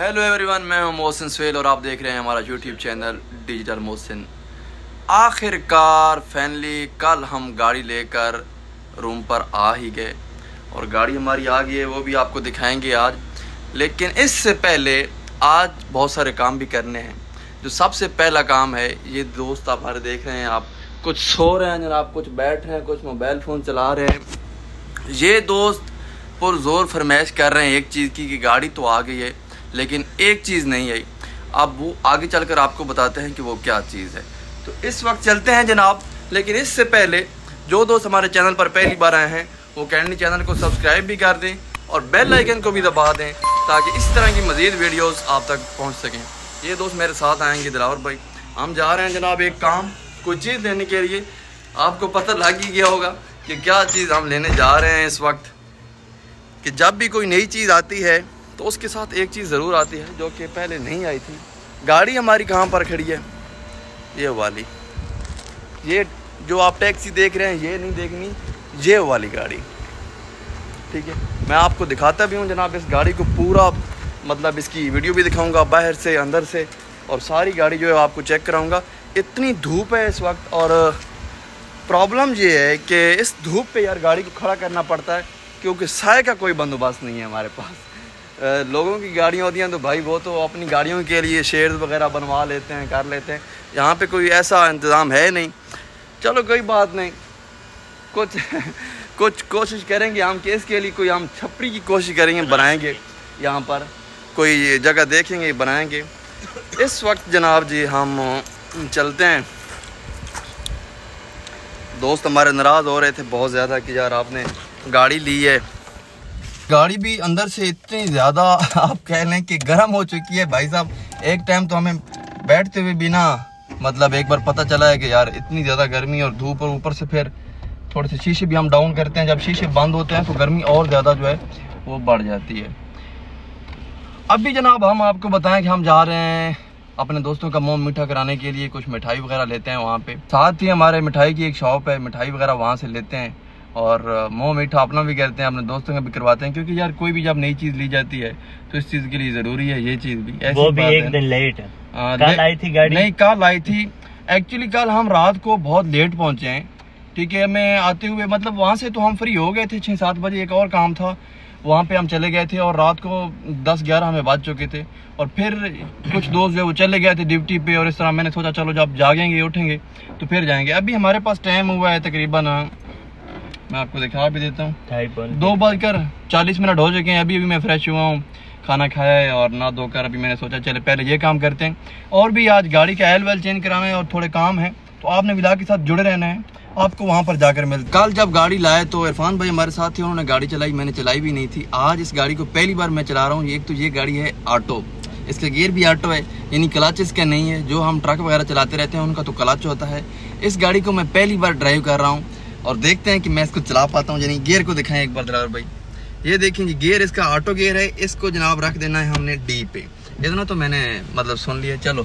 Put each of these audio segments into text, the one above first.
Hello everyone, मैं हूं मोहसिन सुहेल और आप देख रहे हैं हमारा यूट्यूब चैनल डिजिटल मोहसिन। आखिरकार फाइनली कल हम गाड़ी लेकर रूम पर आ ही गए और गाड़ी हमारी आ गई है, वो भी आपको दिखाएंगे आज। लेकिन इससे पहले आज बहुत सारे काम भी करने हैं। जो सबसे पहला काम है, ये दोस्त आप हमारे देख रहे हैं, आप कुछ सो रहे हैं जनाब, कुछ बैठ रहे हैं, कुछ मोबाइल फ़ोन चला रहे हैं। ये दोस्त पुरजोर फरमाइश कर रहे हैं एक चीज़ की कि गाड़ी तो आ गई है लेकिन एक चीज़ नहीं आई। अब वो आगे चलकर आपको बताते हैं कि वो क्या चीज़ है। तो इस वक्त चलते हैं जनाब। लेकिन इससे पहले जो दोस्त हमारे चैनल पर पहली बार आए हैं वो कैंडी चैनल को सब्सक्राइब भी कर दें और बेल आइकन को भी दबा दें ताकि इस तरह की मज़ीद वीडियोस आप तक पहुंच सकें। ये दोस्त मेरे साथ आएंगे दिलावर भाई। हम जा रहे हैं जनाब एक काम, कोई चीज़ लेने के लिए। आपको पता लग ही गया होगा कि क्या चीज़ हम लेने जा रहे हैं इस वक्त। कि जब भी कोई नई चीज़ आती है तो उसके साथ एक चीज़ ज़रूर आती है जो कि पहले नहीं आई थी। गाड़ी हमारी कहाँ पर खड़ी है? ये वाली, ये जो आप टैक्सी देख रहे हैं ये नहीं देखनी, ये वाली गाड़ी, ठीक है। मैं आपको दिखाता भी हूँ जनाब इस गाड़ी को पूरा, मतलब इसकी वीडियो भी दिखाऊंगा बाहर से अंदर से, और सारी गाड़ी जो है आपको चेक कराऊंगा। इतनी धूप है इस वक्त और प्रॉब्लम ये है कि इस धूप पे यार गाड़ी को खड़ा करना पड़ता है क्योंकि साए का कोई बंदोबस्त नहीं है हमारे पास। लोगों की गाड़ियाँ होती हैं तो भाई वो तो अपनी गाड़ियों के लिए शेड्स वगैरह बनवा लेते हैं, कर लेते हैं। यहाँ पे कोई ऐसा इंतज़ाम है नहीं। चलो कोई बात नहीं, कुछ कोशिश करेंगे हम कि इसके लिए कोई हम छपरी की कोशिश करेंगे, बनाएंगे। यहाँ पर कोई जगह देखेंगे, बनाएंगे। इस वक्त जनाब जी हम चलते हैं। दोस्त हमारे नाराज़ हो रहे थे बहुत ज़्यादा कि यार आपने गाड़ी ली है। गाड़ी भी अंदर से इतनी ज़्यादा आप कह लें कि गर्म हो चुकी है भाई साहब। एक टाइम तो हमें बैठते हुए भी ना, मतलब एक बार पता चला है कि यार इतनी ज़्यादा गर्मी और धूप, और ऊपर से फिर थोड़े से शीशे भी हम डाउन करते हैं। जब शीशे बंद होते हैं तो गर्मी और ज़्यादा जो है वो बढ़ जाती है। अभी जनाब हम आपको बताएं कि हम जा रहे हैं अपने दोस्तों का मुँह मीठा कराने के लिए। कुछ मिठाई वगैरह लेते हैं वहाँ पे। साथ ही हमारे मिठाई की एक शॉप है, मिठाई वगैरह वहाँ से लेते हैं और मुँह मीठा अपना भी करते हैं, अपने दोस्तों का भी करवाते हैं। क्योंकि यार कोई भी जब नई चीज़ ली जाती है तो इस चीज़ के लिए ज़रूरी है ये चीज़ भी। ऐसी वो भी एक दिन लेट है। कल आई थी गाड़ी? नहीं, कल आई थी। एक्चुअली कल हम रात को बहुत लेट पहुँचे हैं, ठीक है। हमें आते हुए मतलब वहाँ से तो हम फ्री हो गए थे 6-7 बजे। एक और काम था वहाँ पे हम चले गए थे और रात को 10-11 हमें बज चुके थे। और फिर कुछ दोस्त जो वो चले गए थे ड्यूटी पे, और इस तरह मैंने सोचा चलो जब जागेंगे उठेंगे तो फिर जाएंगे। अभी हमारे पास टाइम हुआ है तकरीबन, मैं आपको दिखा भी देता हूँ, 2:40 हो चुके हैं। अभी मैं फ्रेश हुआ हूँ, खाना खाया है और नहा धोकर अभी मैंने सोचा चले पहले ये काम करते हैं। और भी आज गाड़ी का ऑयल चेंज कराना है और थोड़े काम है, तो आपने व्लॉग के साथ जुड़े रहना है। आपको वहाँ पर जाकर मिल। कल जब गाड़ी लाए तो इरफान भाई हमारे साथ थे, उन्होंने गाड़ी चलाई, मैंने चलाई भी नहीं थी। आज इस गाड़ी को पहली बार मैं चला रहा हूँ। एक तो ये गाड़ी है ऑटो, इसका गियर भी ऑटो है, यानी क्लच इसका नहीं है। जो हम ट्रक वगैरह चलाते रहते हैं उनका तो क्लच होता है। इस गाड़ी को मैं पहली बार ड्राइव कर रहा हूँ और देखते हैं कि मैं इसको चला पाता हूँ। यानी गियर को दिखाएं एक बार ड्राइवर भाई। ये देखें जी, गियर इसका ऑटो गियर है। इसको जनाब रख देना है हमने डी पे। इतना तो मैंने मतलब सुन लिया। चलो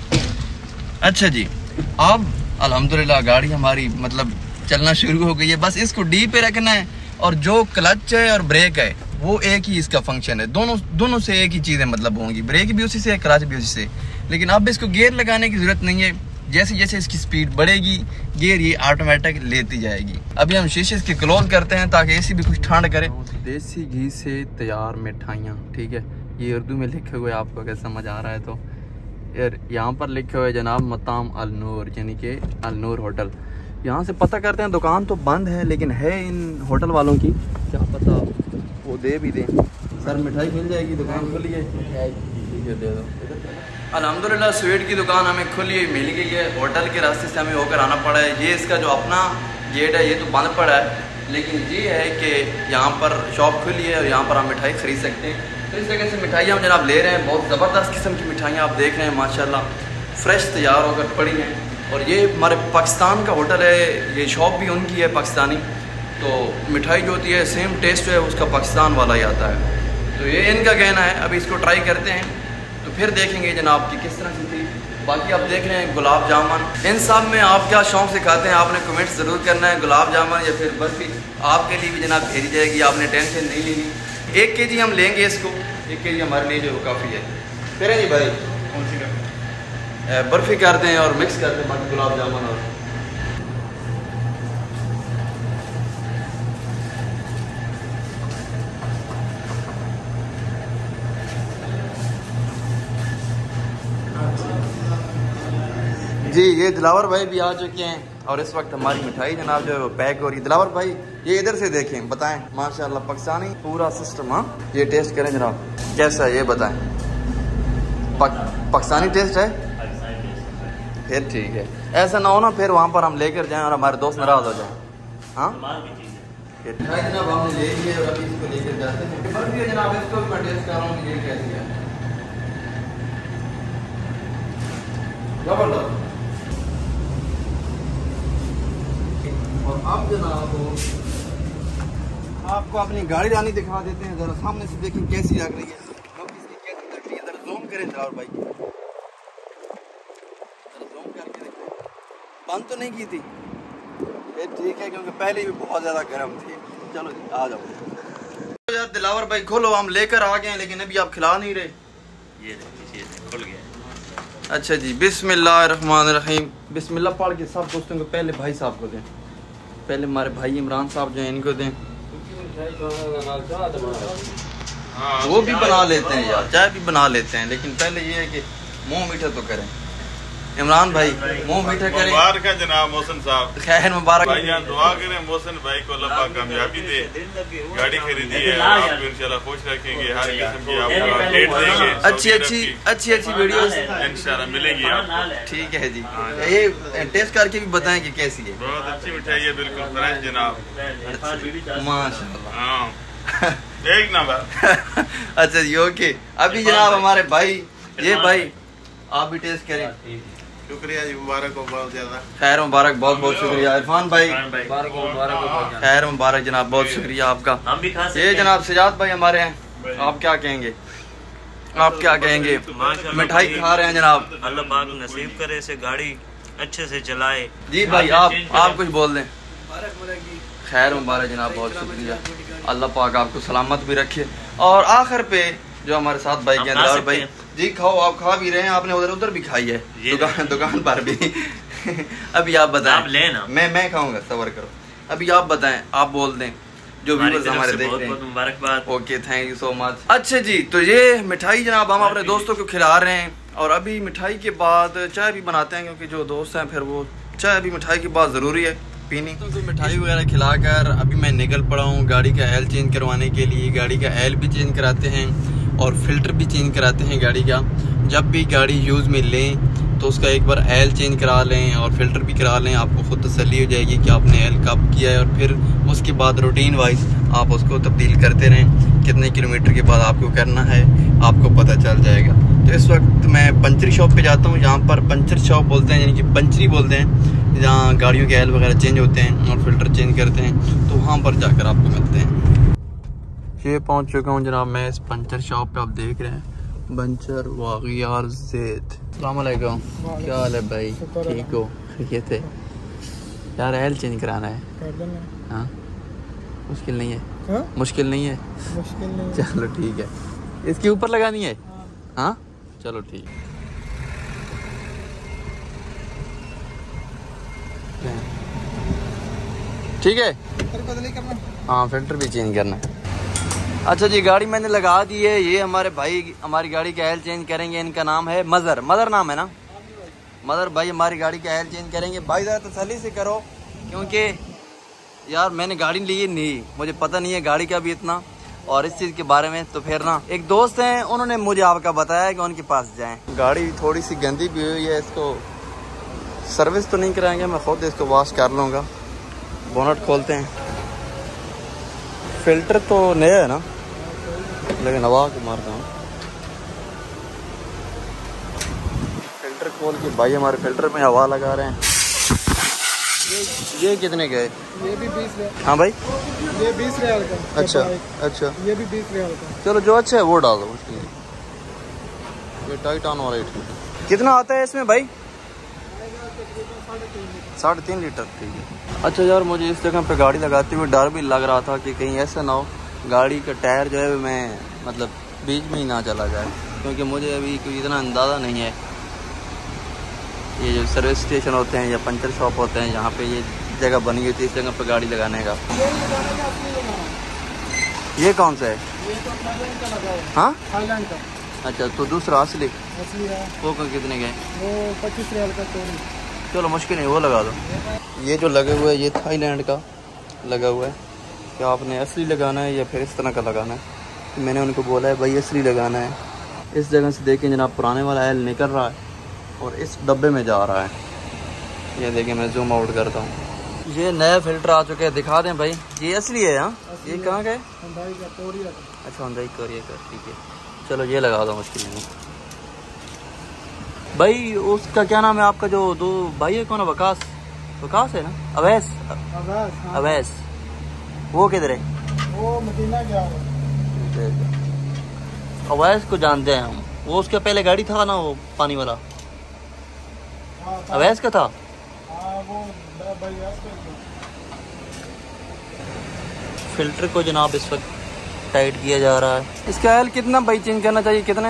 अच्छा जी, अब अल्हम्दुलिल्लाह गाड़ी हमारी मतलब चलना शुरू हो गई है। बस इसको डी पे रखना है और जो क्लच है और ब्रेक है वो एक ही इसका फंक्शन है। दोनों से एक ही चीज़ें मतलब होंगी, ब्रेक भी उसी से, क्लच भी उसी से। लेकिन अब इसको गियर लगाने की ज़रूरत नहीं है। जैसे जैसे इसकी स्पीड बढ़ेगी गियर ये ऑटोमेटिक लेती जाएगी। अभी हम शीशे इसके क्लोज करते हैं ताकि एसी भी कुछ ठंड करे। देसी घी से तैयार मिठाइयाँ, ठीक है। ये उर्दू में लिखे हुए, आपको अगर समझ आ रहा है तो। यार यहाँ पर लिखे हुए जनाब मताम अल नूर, यानी कि अल नूर होटल। यहाँ से पता करते हैं, दुकान तो बंद है लेकिन है इन होटल वालों की, क्या पता वो दे भी दें। सर मिठाई मिल जाएगी, दुकान खुली है? ठीक है, दे दो। अल्हम्दुलिल्लाह स्वीट की दुकान हमें खुली मिल गई है। होटल के रास्ते से हमें होकर आना पड़ा है। ये इसका जो अपना गेट है ये तो बंद पड़ा है, लेकिन ये है कि यहाँ पर शॉप खुली है और यहाँ पर हम मिठाई ख़रीद सकते हैं। तो इस जगह से मिठाइयाँ हम जनाब ले रहे हैं। बहुत ज़बरदस्त किस्म की मिठाइयाँ आप देख रहे हैं, माशाल्लाह फ़्रेश तैयार होकर पड़ी हैं। और ये हमारे पाकिस्तान का होटल है, ये शॉप भी उनकी है पाकिस्तानी। तो मिठाई जो होती है सेम टेस्ट जो है उसका पाकिस्तान वाला ही आता है। तो ये इनका कहना है। अभी इसको ट्राई करते हैं तो फिर देखेंगे जनाब कि किस तरह से थी। बाकी आप देख रहे हैं गुलाब जामुन। इन सब में आप क्या शौक़ से खाते हैं आपने कमेंट ज़रूर करना है। गुलाब जामुन या फिर बर्फ़ी आपके लिए भी जनाब भेजी जाएगी, आपने टेंशन नहीं लेनी। 1 kg हम लेंगे इसको, 1 kg हमारे लिए जो काफ़ी है। करें जी भाई, बर्फी कर दें और मिक्स कर दें, बाकी गुलाब जामुन और जी। ये दिलावर भाई भी आ चुके हैं और इस वक्त हमारी मिठाई जनाब जो है वो पैक हो रही है। दिलावर भाई ये इधर से देखें, बताएं। माशाल्लाह पाकिस्तानी पूरा सिस्टम। हाँ ये टेस्ट करें जनाब, कैसा है ये बताएं। पाकिस्तानी टेस्ट है, फिर ठीक है। ऐसा ना हो ना फिर वहाँ पर हम लेकर जाएं और हमारे दोस्त नाराज हो जाएं। हाँ जनाब हमने ले लिए और अभी इसको लेकर जाते हैं जनाब। इसको मैं टेस्ट कर रहा हूँ ये कैसी है, जबरदस्त। और अब जनाब आपको अपनी गाड़ी रानी दिखा देते हैं, जरा सामने से देखें कैसी लग रही है, इसकी कैसी लग रही है। जरा जूम करें जनाब भाई, जरा जूम करके देखें। बंद तो नहीं की थी, ये ठीक है क्योंकि पहले भी बहुत ज़्यादा गर्म थी। चलो जी आ जाओ यार। दिलावर भाई खोलो, हम लेकर आ गए हैं लेकिन अभी आप खिला नहीं रहे। ये खुल गया। अच्छा जी, बिस्मिल्लाहिर्रहमानिर्रहीम। बिस्मिल्लाह पढ़ के सब दोस्तों को पहले भाई साहब को दें, पहले हमारे भाई इमरान साहब जो हैं इनको दें। वो भी बना लेते हैं यार, चाय भी बना लेते हैं, लेकिन पहले ये है कि मुंह मीठा तो करें। इमरान भाई मुंह मीठा करें। मुबारक है जनाब मोहसिन साहब, खैर मुबारक। भाई यहाँ दुआ करें मोहसिन भाई को अल्लाह पाक कामयाबी दे। गाड़ी खरीदी है, आपको इंशाल्लाह खुश रखेंगे, हर किस्म की आपको डेट देंगे। अच्छी वीडियोस इंशाल्लाह मिलेगी आपको। ठीक है जी। ये टेस्ट करके भी बताएं कि कैसी है। बहुत अच्छी मिठाई है, बिल्कुल फ्रेश जनाब, माशाल्लाह एक नंबर। अच्छा जी ओके। अभी जनाब हमारे भाई, ये भाई आप भी टेस्ट करें। शुक्रिया जी, मुबारक हो बहुत ज्यादा। खैर मुबारक, बहुत बहुत शुक्रिया इरफान भाई, खैर मुबारक जनाब, बहुत शुक्रिया आपका। हम भी खा सकते ये जनाब सजाद भाई हमारे हैं, आप क्या कहेंगे? आप क्या कहेंगे? मिठाई खा रहे हैं जनाब। अल्लाह पाक नसीब करे इसे गाड़ी अच्छे से चलाए। जी भाई आप कुछ बोल दें। खैर मुबारक जनाब, बहुत शुक्रिया, अल्लाह पाक आपको सलामत भी रखे। और आखिर पे जो हमारे साथ भाई के अंदर भाई जी, खाओ, आप खा भी रहे हैं, आपने उधर भी खाई है दुकान पर भी। अभी आप बताएं, आप लेना, मैं खाऊंगा, सबर करो। अभी आप बताएं, आप बोल दें जो व्यूअर्स हमारे देख रहे हैं। मुबारकबाद। Okay, thank you so much. अच्छा जी, तो ये मिठाई जनाब हम अपने दोस्तों को खिला रहे हैं और अभी मिठाई के बाद चाय भी बनाते हैं, क्योंकि जो दोस्त हैं फिर वो चाय भी मिठाई के बाद ज़रूरी है पीनी। तो मिठाई वगैरह खिलाकर अभी मैं निकल पड़ा हूँ गाड़ी का ऑयल चेंज करवाने के लिए। गाड़ी का ऑयल भी चेंज कराते हैं और फिल्टर भी चेंज कराते हैं गाड़ी का। जब भी गाड़ी यूज़ में लें तो उसका एक बार ऑयल चेंज करा लें और फिल्टर भी करा लें, आपको खुद तसल्ली हो जाएगी कि आपने ऑयल कब किया है। और फिर उसके बाद रूटीन वाइज आप उसको तब्दील करते रहें, कितने किलोमीटर के बाद आपको करना है आपको पता चल जाएगा। तो इस वक्त मैं पंचर शॉप पे जाता हूँ, जहाँ पर पंचर शॉप बोलते हैं, यानी कि पंचरी बोलते हैं, जहाँ गाड़ियों के ऑयल वगैरह चेंज होते हैं और फिल्टर चेंज करते हैं, तो वहाँ पर जाकर आपको मिलते हैं। ये पहुंच चुका हूँ जनाब मैं इस पंचर शॉप पे, आप देख रहे हैं पंचर वागियार ज़ेद। अस्सलाम वालेकुम, क्या हाल है भाई? ठीक हो? ये थे यार, ऑयल चेंज कराना है। हाँ मुश्किल नहीं है? हा? मुश्किल नहीं है? मुश्किल नहीं। चलो ठीक है, इसके ऊपर लगानी है। हाँ चलो ठीक है। हाँ फिल्टर भी चेंज करना है। अच्छा जी, गाड़ी मैंने लगा दी है। ये हमारे भाई हमारी गाड़ी का ऑयल चेंज करेंगे, इनका नाम है मदर नाम है ना, मदर भाई हमारी गाड़ी का ऑयल चेंज करेंगे। भाई ज़रा तसल्ली से करो, क्योंकि यार मैंने गाड़ी ली नहीं, मुझे पता नहीं है गाड़ी का भी इतना और इस चीज़ के बारे में। तो फिर ना एक दोस्त हैं, उन्होंने मुझे आपका बताया कि उनके पास जाएँ। गाड़ी थोड़ी सी गंदी भी हुई है, इसको सर्विस तो नहीं कराएंगे, मैं खुद इसको वॉश कर लूँगा। बोनट खोलते हैं, फिल्टर तो नया है ना, लेकिन हवा को मारता हूँ। फिल्टर खोल के भाई हमारे फिल्टर में हवा लगा रहे हैं। ये कितने गए? ये भी 20 रियाल। हाँ भाई ये 20 रियाल का। अच्छा ये भी 20 रियाल का। चलो जो अच्छा है वो डाल दो। ये टाइटान वाला कितना आता है इसमें भाई? 3.5 लीटर। ठीक है। अच्छा यार, मुझे इस जगह पे गाड़ी लगाते हुए डर भी लग रहा था कि कहीं ऐसा ना हो गाड़ी का टायर जो है मैं मतलब बीच में ही ना चला जाए। क्योंकि मुझे अभी कोई इतना अंदाज़ा नहीं है। ये जो सर्विस स्टेशन होते हैं या पंचर शॉप होते हैं, यहाँ पे ये जगह बनी हुई थी इस जगह पे गाड़ी लगाने का। ये कौन सा है? ये तो थाईलैंड का लगा है। हाँ, थाईलैंड का। अच्छा, तो दूसरा असली है वो कितने के? वो 25 रियाल का चोरी। चलो मुश्किल नहीं, वो लगा दो। ये जो लगे हुए है ये थाईलैंड का लगा हुआ है। क्या आपने असली लगाना है या फिर इस तरह का लगाना है? तो मैंने उनको बोला है भाई असली लगाना है। इस जगह से देखें जनाब, पुराने वाला एल निकल रहा है और इस डब्बे में जा रहा है। ये देखें, मैं जूम आउट करता हूँ। ये नया फिल्टर आ चुके हैं, दिखा दें भाई। ये असली है? हाँ, ये कहाँ का है? अच्छा, हुंडई कोरिया का, ठीक है। चलो ये लगा दो, मुश्किल नहीं भाई। उसका क्या नाम है आपका जो दो भाई है? कौन है? वकास? वकास है ना? अवैस? अवैस वो किधर है? वो मदीना गया है। अवैस को जानते हैं हम। वो उसका पहले गाड़ी था ना, वो पानी वाला अवैस का था। वो फिल्टर को जनाब इस वक्त टाइट किया जा रहा है। इसका एल कितना भाई चेंज करना चाहिए? कितने?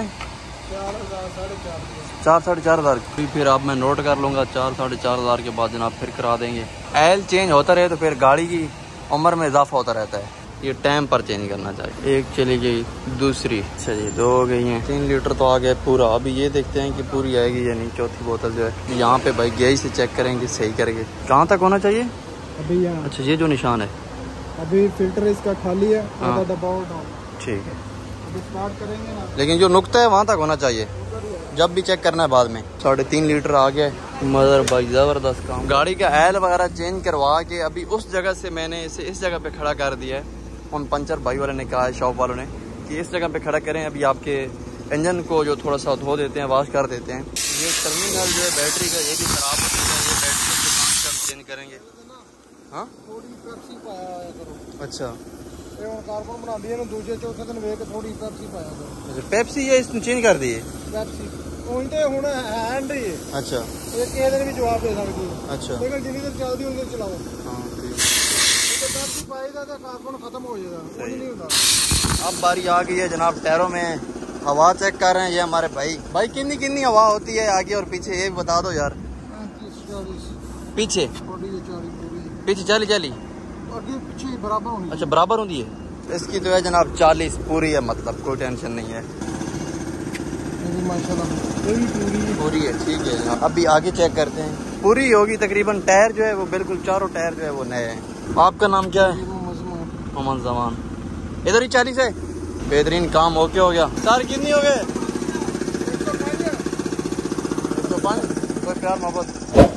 4,500 फिर आप मैं नोट कर लूँगा। 4,500 के बाद जनाब फिर करा देंगे। एल चेंज होता रहे तो फिर गाड़ी की उम्र में इजाफा होता रहता है। ये टाइम पर चेंज करना चाहिए। एक चली गई, दूसरी। अच्छा जी, 2 हो गई हैं। 3 लीटर तो आ गया पूरा। अभी ये देखते हैं कि पूरी आएगी या नहीं। चौथी बोतल जो है यहाँ पे भाई गेज से चेक करेंगे, सही करेंगे। कहाँ तक होना चाहिए अभी यहाँ? अच्छा, ये जो निशान है अभी फिल्टर इसका खाली है। हाँ। दबाव डाउन, ठीक है। अभी स्टार्ट करेंगे ना, लेकिन जो नुक्ता है वहाँ तक होना चाहिए, जब भी चेक करना है बाद में। 3.5 लीटर आ गया। मदर भाई ज़बरदस्त काम। गाड़ी का एल वगैरह चेंज करवा के अभी उस जगह से मैंने इसे इस जगह पे खड़ा कर दिया है। उन पंचर भाई वाले ने कहा है, शॉप वालों ने, कि इस जगह पे खड़ा करें। अभी आपके इंजन को जो थोड़ा सा धो देते हैं, वॉश कर देते हैं। ये टर्मिनल जो है बैटरी का, ये भी खराब हो चुका है। ये बैटरी की दुकान से हम चेंज करेंगे। हाँ, थोड़ी पेप्सी पाया करो। अच्छा, कार्बन बना दिए ना, दूसरे चौथे दिन वेख थोड़ी पेप्सी पाया करो। पेप्सी ये इसने चेंज कर दी है? पेप्सी ਹੁਣ ਤੇ ਹੁਣ हैंड ही है। अच्छा, ਇਹ ਕਿਸੇ ਦਿਨ ਵੀ ਜਵਾਬ ਦੇ ਸਕਦੀ ਹੈ। अच्छा, लेकिन जिन्नी देर चलदी उन्नी देर चलाओ। हाँ ठीक। तो पेप्सी पाएगा तो कार्बन खत्म हो जाएगा, कुछ नहीं होता। अब बारी आ गई है जनाब टायरों में। हवा चेक कर रहे हैं ये हमारे भाई। भाई कितनी कितनी हवा होती है आगे और पीछे, ये बता दो यार। 35, 40, पीछे 40 पूरी, पीछे 40 आगे पीछे बराबर होनी। अच्छा, बराबर होती है। इसकी तो है जनाब 40 पूरी है, मतलब कोई टेंशन नहीं है। माशाल्लाह पूरी है, ठीक है जनाब। अभी आगे चेक करते हैं। पूरी होगी तकरीबन। टायर जो है वो बिल्कुल चारों टायर जो है वो नए हैं। आपका नाम क्या है? मोहम्मद जमान। इधर ही 40 है। बेहतरीन काम ओके हो गया। सर कितनी हो गए? 105। कोई प्यार मोहब्बत।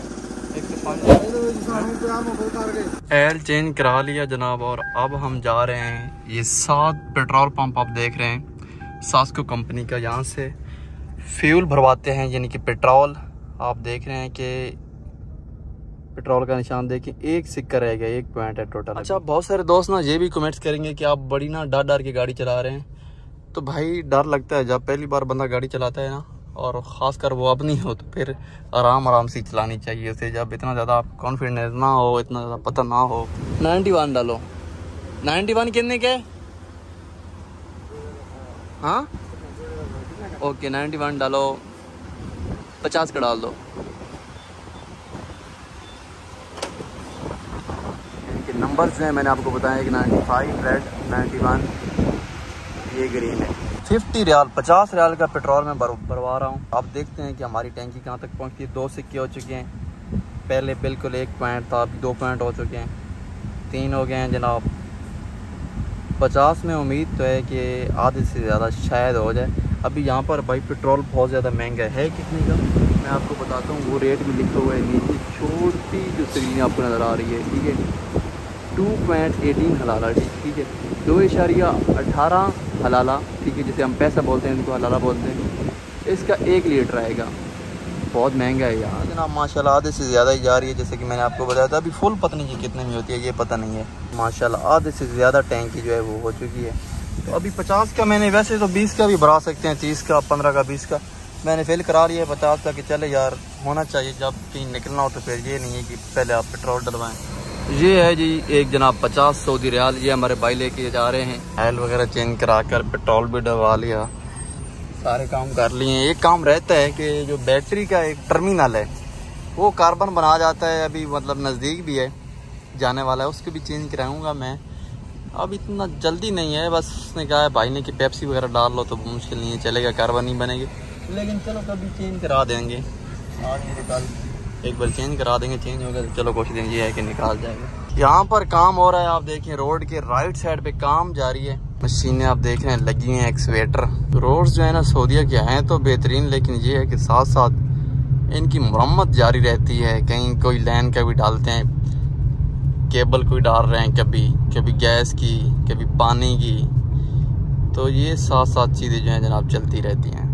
105 एल चेंज करा लिया जनाब। और अब हम जा रहे हैं, ये 7 पेट्रोल पंप आप देख रहे हैं, सास्को कंपनी का। यहाँ से फ्यूल भरवाते हैं, यानी कि पेट्रोल। आप देख रहे हैं कि पेट्रोल का निशान देखिए, एक सिक्का रह गया, 1 पॉइंट है टोटल। अच्छा, बहुत सारे दोस्त ना ये भी कमेंट्स करेंगे कि आप बड़ी ना डर डर के गाड़ी चला रहे हैं। तो भाई डर लगता है जब पहली बार बंदा गाड़ी चलाता है ना, और ख़ासकर वो अपनी हो, तो फिर आराम से चलानी चाहिए उसे। जब इतना ज़्यादा आप कॉन्फिडेंस ना हो, इतना ज़्यादा पता ना हो। 91 डालो। 91 कितने के? हाँ ओके, 91 डालो, 50 का डाल दो। इनके नंबर्स हैं, मैंने आपको बताया कि 95 रेड, 91 ये ग्रीन है। 50 रियाल, 50 रियाल का पेट्रोल मैं भरवा रहा हूँ। आप देखते हैं कि हमारी टैंकी कहाँ तक पहुँचती है। 2 सिक्के हो चुके हैं। पहले बिल्कुल 1 पॉइंट था, अभी 2 पॉइंट हो चुके हैं, 3 हो गए हैं जनाब। 50 में उम्मीद तो है कि आधे से ज़्यादा शायद हो जाए। अभी यहाँ पर भाई पेट्रोल बहुत ज़्यादा महंगा है। कितने का मैं आपको बताता हूँ, वो रेट भी लिखा हुआ है नीचे, छोटी जो स्क्रीन आपको नज़र आ रही है, ठीक है। 2.18 हलाला, ठीक है। 2.18 हलाला, ठीक है, जिसे हम पैसा बोलते हैं, इनको हलाला बोलते हैं। इसका 1 लीटर आएगा। बहुत महंगा है यार जनाब। माशाल्लाह आधे से ज़्यादा ही जा रही है, जैसे कि मैंने आपको बताया था। अभी फुल पता नहीं कि कितने में होती है, ये पता नहीं है। माशाल्लाह आधे से ज़्यादा टैंकी जो है वो हो चुकी है। तो अभी 50 का मैंने, वैसे तो 20 का भी भरा सकते हैं, 30 का, 15 का, 20 का मैंने फिल करा लिया है। 50 का कि चले यार होना चाहिए, जब कहीं निकलना हो तो फिर ये नहीं है कि पहले आप पेट्रोल डलवाएं। ये है जी एक जनाब 50 सऊदी रियाल। ये हमारे भाई लेके जा रहे हैं। ऑयल वगैरह चेंज करा कर पेट्रोल भी डलवा लिया। सारे काम कर लिए। एक काम रहता है कि जो बैटरी का एक टर्मिनल है वो कार्बन बना जाता है, अभी मतलब नज़दीक भी है जाने वाला है, उसको भी चेंज कराऊंगा मैं। अब इतना जल्दी नहीं है, बस उसने कहा है भाई ने कि पेप्सी वगैरह डाल लो तो मुश्किल नहीं है, चलेगा, कार्बन नहीं बनेगी, लेकिन चलो कभी चेंज करा देंगे। आज नहीं कल एक बार चेंज करा देंगे, चेंज होगा तो चलो कोशिश ये है कि निकाल जाएगा। यहाँ पर काम हो रहा है, आप देखें रोड के राइट साइड पे काम जारी है, मशीनें आप देख रहे हैं लगी हैं, एक्सवेटर। रोड्स जो है ना सऊदीया के हैं तो बेहतरीन, लेकिन ये है कि साथ साथ इनकी मरम्मत जारी रहती है। कहीं कोई लाइन का भी डालते हैं, केबल कोई डाल रहे हैं, कभी गैस की, कभी पानी की, तो ये साथ साथ चीज़ें जो हैं जनाब चलती रहती हैं।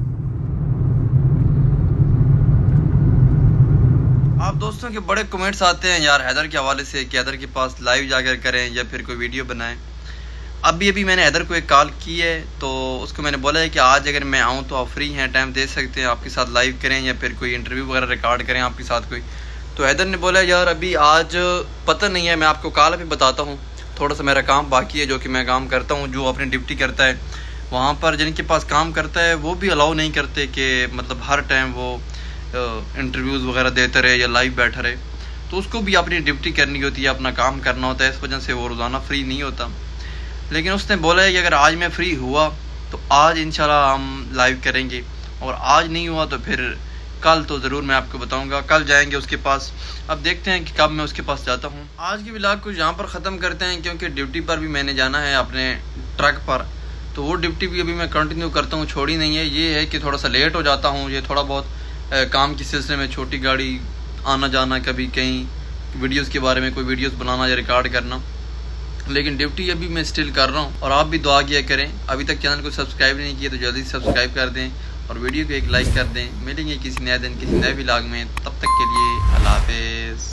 आप दोस्तों के बड़े कमेंट्स आते हैं यार हैदर के हवाले से कि हैदर के पास लाइव जाकर करें या फिर कोई वीडियो बनाएं। अभी मैंने हैदर को एक कॉल की है, तो उसको मैंने बोला है कि आज अगर मैं आऊँ तो आप फ्री हैं, टाइम दे सकते हैं, आपके साथ लाइव करें या फिर कोई इंटरव्यू वगैरह रिकॉर्ड करें आपके साथ कोई। तो हैदर ने बोला यार अभी आज पता नहीं है, मैं आपको कॉल अभी बताता हूँ, थोड़ा सा मेरा काम बाकी है जो कि मैं काम करता हूँ, जो अपनी ड्यूटी करता है वहाँ पर जिनके पास काम करता है वो भी अलाउ नहीं करते कि मतलब हर टाइम वो इंटरव्यूज़ वगैरह देते रहे या लाइव बैठा रहे, तो उसको भी अपनी ड्यूटी करनी होती है, अपना काम करना होता है, इस वजह से वो रोज़ाना फ्री नहीं होता। लेकिन उसने बोला है कि अगर आज मैं फ्री हुआ तो आज इंशाल्लाह हम लाइव करेंगे, और आज नहीं हुआ तो फिर कल तो ज़रूर मैं आपको बताऊंगा, कल जाएंगे उसके पास। अब देखते हैं कि कब मैं उसके पास जाता हूं। आज की व्लॉग को यहाँ पर ख़त्म करते हैं, क्योंकि ड्यूटी पर भी मैंने जाना है अपने ट्रक पर, तो वो ड्यूटी भी अभी मैं कंटिन्यू करता हूँ, छोड़ी नहीं है। ये है कि थोड़ा सा लेट हो जाता हूँ, ये थोड़ा बहुत काम के सिलसिले में, छोटी गाड़ी आना जाना, कभी कहीं वीडियोज़ के बारे में कोई वीडियोज़ बनाना या रिकॉर्ड करना, लेकिन ड्यूटी अभी मैं स्टिल कर रहा हूँ। और आप भी दुआ किया करें, अभी तक चैनल को सब्सक्राइब नहीं किया तो जल्दी से सब्सक्राइब कर दें और वीडियो को एक लाइक कर दें। मिलेंगे किसी नए दिन किसी नए व्लॉग में, तब तक के लिए अल्लाह हाफ़िज़।